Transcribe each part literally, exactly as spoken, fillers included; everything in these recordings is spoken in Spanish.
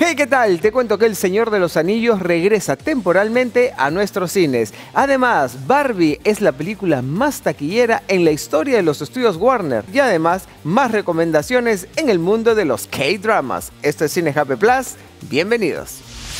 Hey, ¿qué tal? Te cuento que El Señor de los Anillos regresa temporalmente a nuestros cines. Además, Barbie es la película más taquillera en la historia de los estudios Warner. Y además, más recomendaciones en el mundo de los K-Dramas. Esto es Cinehappy Plus. Bienvenidos.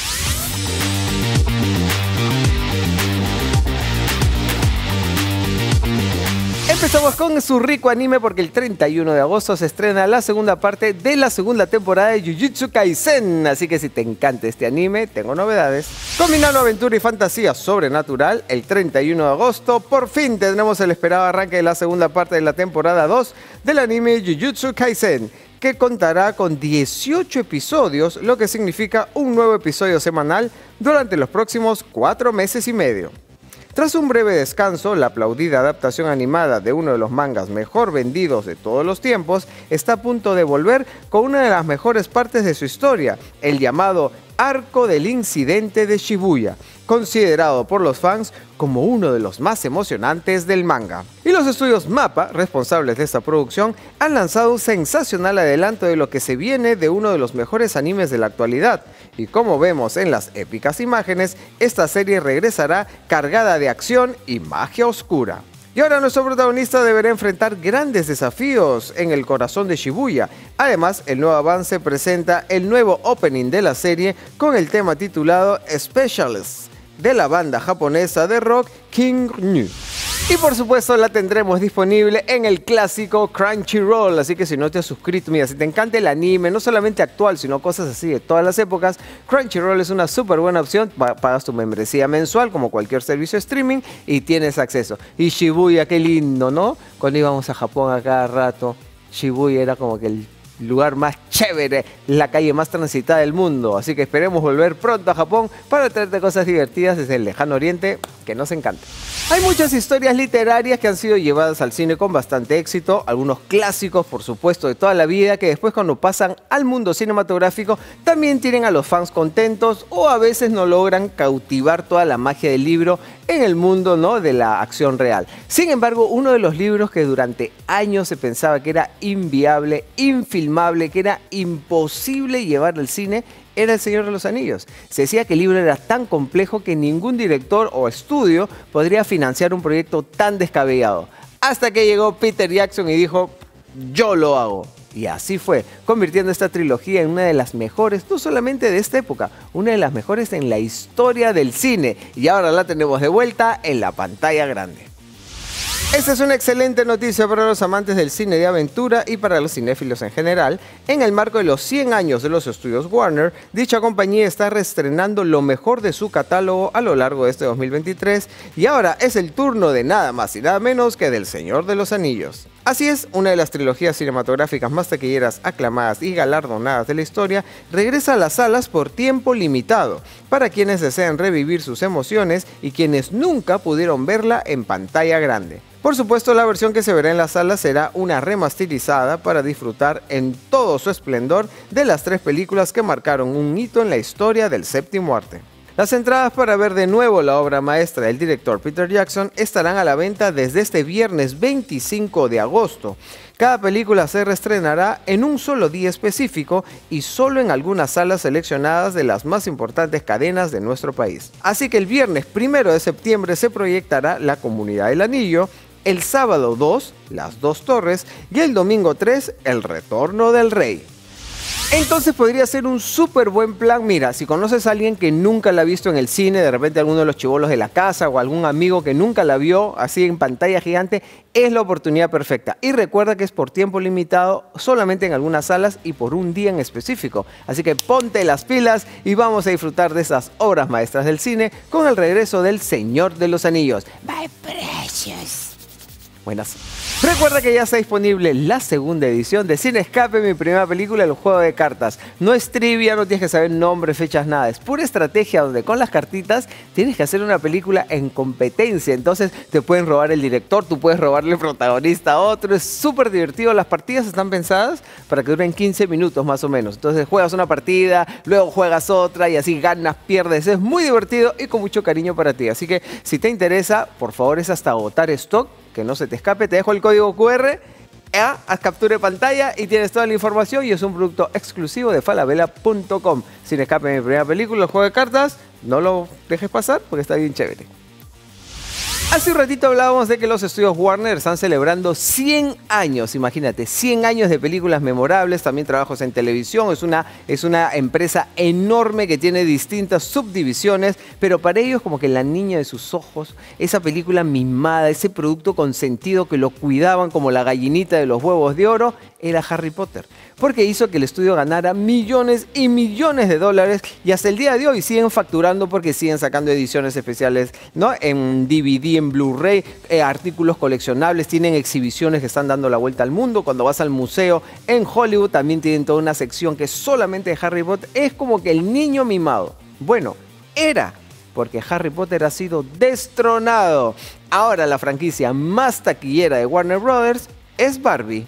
Empezamos con su rico anime porque el treinta y uno de agosto se estrena la segunda parte de la segunda temporada de Jujutsu Kaisen. Así que si te encanta este anime, tengo novedades. Combinando aventura y fantasía sobrenatural, el treinta y uno de agosto por fin tendremos el esperado arranque de la segunda parte de la temporada dos del anime Jujutsu Kaisen, que contará con dieciocho episodios, lo que significa un nuevo episodio semanal durante los próximos cuatro meses y medio. Tras un breve descanso, la aplaudida adaptación animada de uno de los mangas mejor vendidos de todos los tiempos está a punto de volver con una de las mejores partes de su historia, el llamado Arco del Incidente de Shibuya, considerado por los fans como uno de los más emocionantes del manga. Y los estudios MAPPA, responsables de esta producción, han lanzado un sensacional adelanto de lo que se viene de uno de los mejores animes de la actualidad. Y como vemos en las épicas imágenes, esta serie regresará cargada de acción y magia oscura. Y ahora nuestro protagonista deberá enfrentar grandes desafíos en el corazón de Shibuya. Además, el nuevo avance presenta el nuevo opening de la serie con el tema titulado Specialist de la banda japonesa de rock King Gnu. Y por supuesto la tendremos disponible en el clásico Crunchyroll, así que si no te has suscrito, mira, si te encanta el anime, no solamente actual, sino cosas así de todas las épocas, Crunchyroll es una súper buena opción. Pagas tu membresía mensual como cualquier servicio de streaming y tienes acceso. Y Shibuya, qué lindo, ¿no? Cuando íbamos a Japón a cada rato, Shibuya era como que el lugar más chévere, la calle más transitada del mundo. Así que esperemos volver pronto a Japón para traerte cosas divertidas desde el lejano oriente que nos encanta. Hay muchas historias literarias que han sido llevadas al cine con bastante éxito, algunos clásicos por supuesto de toda la vida que después cuando pasan al mundo cinematográfico también tienen a los fans contentos o a veces no logran cautivar toda la magia del libro en el mundo, ¿no?, de la acción real. Sin embargo, uno de los libros que durante años se pensaba que era inviable, infilmable, que era imposible llevar al cine, era El Señor de los Anillos. Se decía que el libro era tan complejo que ningún director o estudio podría financiar un proyecto tan descabellado. Hasta que llegó Peter Jackson y dijo, yo lo hago. Y así fue, convirtiendo esta trilogía en una de las mejores, no solamente de esta época, una de las mejores en la historia del cine. Y ahora la tenemos de vuelta en la pantalla grande. Esta es una excelente noticia para los amantes del cine de aventura y para los cinéfilos en general. En el marco de los cien años de los estudios Warner, dicha compañía está reestrenando lo mejor de su catálogo a lo largo de este dos mil veintitrés y ahora es el turno de nada más y nada menos que del Señor de los Anillos. Así es, una de las trilogías cinematográficas más taquilleras, aclamadas y galardonadas de la historia, regresa a las salas por tiempo limitado, para quienes desean revivir sus emociones y quienes nunca pudieron verla en pantalla grande. Por supuesto, la versión que se verá en las salas será una remasterizada para disfrutar en todo su esplendor de las tres películas que marcaron un hito en la historia del séptimo arte. Las entradas para ver de nuevo la obra maestra del director Peter Jackson estarán a la venta desde este viernes veinticinco de agosto. Cada película se reestrenará en un solo día específico y solo en algunas salas seleccionadas de las más importantes cadenas de nuestro país. Así que el viernes primero de septiembre se proyectará La Comunidad del Anillo, el sábado dos, Las Dos Torres y el domingo tres, El Retorno del Rey. Entonces podría ser un súper buen plan. Mira, si conoces a alguien que nunca la ha visto en el cine, de repente alguno de los chibolos de la casa o algún amigo que nunca la vio así en pantalla gigante, es la oportunidad perfecta. Y recuerda que es por tiempo limitado, solamente en algunas salas y por un día en específico. Así que ponte las pilas y vamos a disfrutar de esas obras maestras del cine con el regreso del Señor de los Anillos. My precious. Buenas. Recuerda que ya está disponible la segunda edición de Cine Escape, mi primera película, el juego de cartas. No es trivia, no tienes que saber nombres, fechas, nada. Es pura estrategia donde con las cartitas tienes que hacer una película en competencia. Entonces te pueden robar el director, tú puedes robarle el protagonista a otro. Es súper divertido. Las partidas están pensadas para que duren quince minutos más o menos. Entonces juegas una partida, luego juegas otra y así ganas, pierdes. Es muy divertido y con mucho cariño para ti. Así que si te interesa, por favor es hasta agotar stock. Que no se te escape, te dejo el código Q R ¿Eh? Haz captura de pantalla y tienes toda la información y es un producto exclusivo de falabella punto com. Sin escape, mi primera película, el juego de cartas, no lo dejes pasar porque está bien chévere. Hace un ratito hablábamos de que los estudios Warner están celebrando cien años, imagínate, cien años de películas memorables, también trabajos en televisión, es una, es una empresa enorme que tiene distintas subdivisiones, pero para ellos como que la niña de sus ojos, esa película mimada, ese producto consentido que lo cuidaban como la gallinita de los huevos de oro, era Harry Potter, porque hizo que el estudio ganara millones y millones de dólares y hasta el día de hoy siguen facturando porque siguen sacando ediciones especiales, ¿no? En D V D, en Blu-ray, eh, artículos coleccionables, tienen exhibiciones que están dando la vuelta al mundo. Cuando vas al museo en Hollywood también tienen toda una sección que es solamente de Harry Potter. Es como que el niño mimado. Bueno, era, porque Harry Potter ha sido destronado. Ahora la franquicia más taquillera de Warner Brothers es Barbie.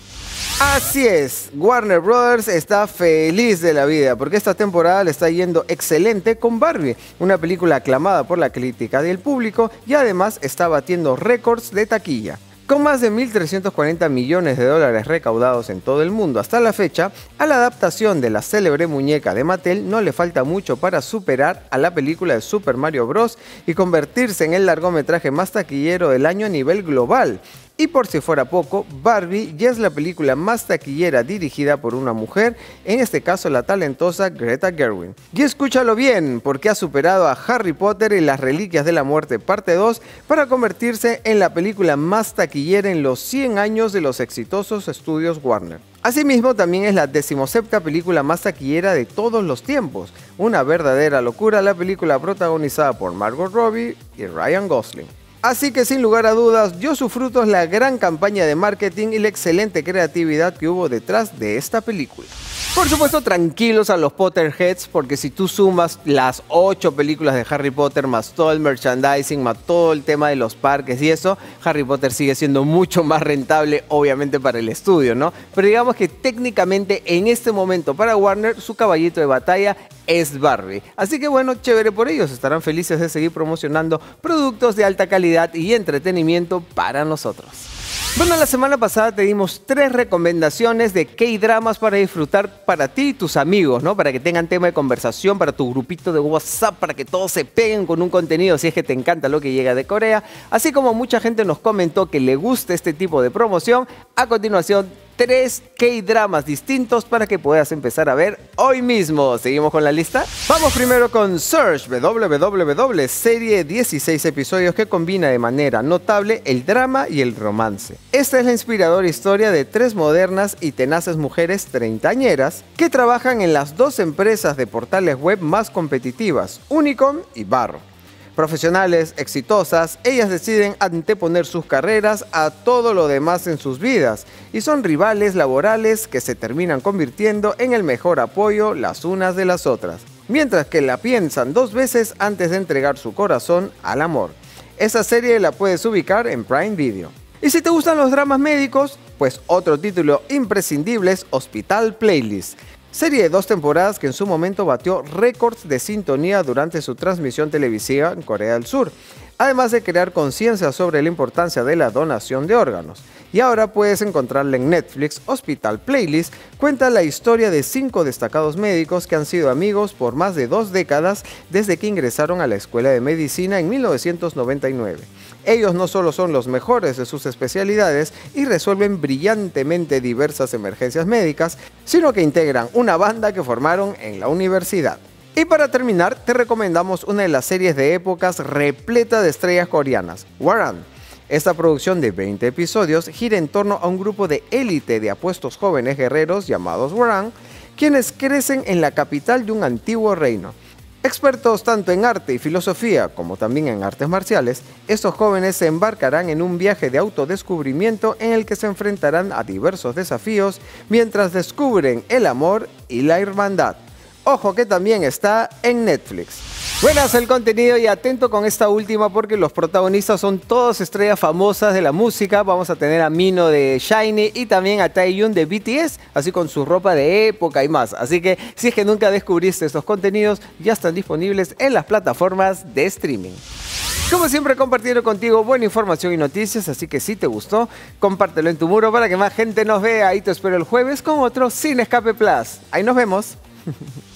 Así es, Warner Brothers está feliz de la vida porque esta temporada le está yendo excelente con Barbie, una película aclamada por la crítica y el público y además está batiendo récords de taquilla. Con más de mil trescientos cuarenta millones de dólares recaudados en todo el mundo hasta la fecha, a la adaptación de la célebre muñeca de Mattel no le falta mucho para superar a la película de Super Mario Bros. Y convertirse en el largometraje más taquillero del año a nivel global. Y por si fuera poco, Barbie ya es la película más taquillera dirigida por una mujer, en este caso la talentosa Greta Gerwig. Y escúchalo bien, porque ha superado a Harry Potter y las Reliquias de la Muerte parte dos para convertirse en la película más taquillera en los cien años de los exitosos estudios Warner. Asimismo, también es la decimoséptima película más taquillera de todos los tiempos. Una verdadera locura la película protagonizada por Margot Robbie y Ryan Gosling. Así que sin lugar a dudas, dio sus frutos la gran campaña de marketing y la excelente creatividad que hubo detrás de esta película. Por supuesto, tranquilos a los Potterheads, porque si tú sumas las ocho películas de Harry Potter, más todo el merchandising, más todo el tema de los parques y eso, Harry Potter sigue siendo mucho más rentable, obviamente, para el estudio, ¿no? Pero digamos que técnicamente en este momento para Warner, su caballito de batalla es Barbie. Así que bueno, chévere por ellos, estarán felices de seguir promocionando productos de alta calidad y entretenimiento para nosotros. Bueno, la semana pasada te dimos tres recomendaciones de K-dramas para disfrutar para ti y tus amigos, ¿no? Para que tengan tema de conversación, para tu grupito de WhatsApp, para que todos se peguen con un contenido si es que te encanta lo que llega de Corea. Así como mucha gente nos comentó que le gusta este tipo de promoción, a continuación tres K-dramas distintos para que puedas empezar a ver hoy mismo. ¿Seguimos con la lista? Vamos primero con Surge, W W W, serie de dieciséis episodios que combina de manera notable el drama y el romance. Esta es la inspiradora historia de tres modernas y tenaces mujeres treintañeras que trabajan en las dos empresas de portales web más competitivas, Unicom y Barro. Profesionales, exitosas, ellas deciden anteponer sus carreras a todo lo demás en sus vidas y son rivales laborales que se terminan convirtiendo en el mejor apoyo las unas de las otras, mientras que la piensan dos veces antes de entregar su corazón al amor. Esa serie la puedes ubicar en Prime Video. Y si te gustan los dramas médicos, pues otro título imprescindible es Hospital Playlist. Serie de dos temporadas que en su momento batió récords de sintonía durante su transmisión televisiva en Corea del Sur, además de crear conciencia sobre la importancia de la donación de órganos. Y ahora puedes encontrarla en Netflix. Hospital Playlist cuenta la historia de cinco destacados médicos que han sido amigos por más de dos décadas desde que ingresaron a la escuela de medicina en mil novecientos noventa y nueve. Ellos no solo son los mejores de sus especialidades y resuelven brillantemente diversas emergencias médicas, sino que integran una banda que formaron en la universidad. Y para terminar, te recomendamos una de las series de épocas repleta de estrellas coreanas, Hwarang. Esta producción de veinte episodios gira en torno a un grupo de élite de apuestos jóvenes guerreros llamados Hwarang, quienes crecen en la capital de un antiguo reino. Expertos tanto en arte y filosofía como también en artes marciales, estos jóvenes se embarcarán en un viaje de autodescubrimiento en el que se enfrentarán a diversos desafíos mientras descubren el amor y la hermandad. Ojo que también está en Netflix. Buenas el contenido y atento con esta última porque los protagonistas son todas estrellas famosas de la música. Vamos a tener a Mino de SHINee y también a Taehyun de B T S, así con su ropa de época y más. Así que si es que nunca descubriste estos contenidos, ya están disponibles en las plataformas de streaming. Como siempre, compartiendo contigo buena información y noticias, así que si te gustó, compártelo en tu muro para que más gente nos vea. Ahí te espero el jueves con otro Sin Escape Plus. Ahí nos vemos.